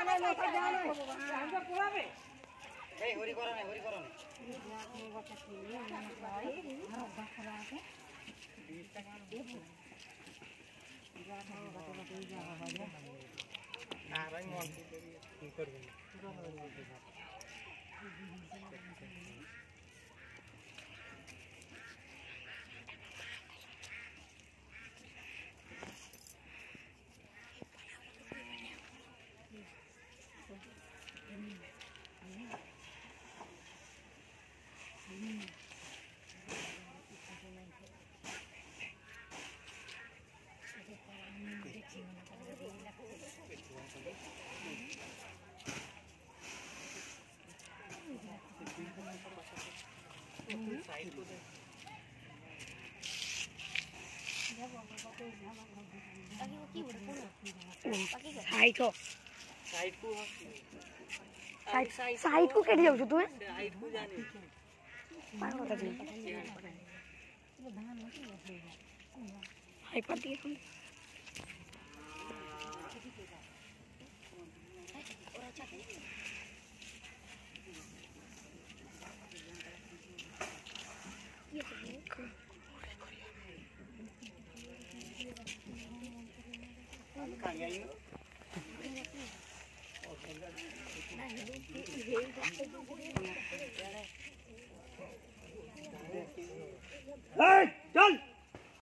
Side को KD जाउ तू साइड को जानी पागल कर दी हाई पाती है और अच्छा ये कहां गई Hey!